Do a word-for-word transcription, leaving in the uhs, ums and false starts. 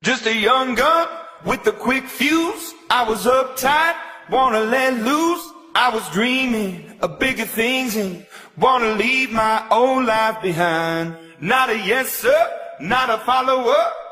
Just a young gun with a quick fuse. I was uptight, wanna let loose. I was dreaming of bigger things and wanna leave my old life behind. Not a yes sir, not a follower.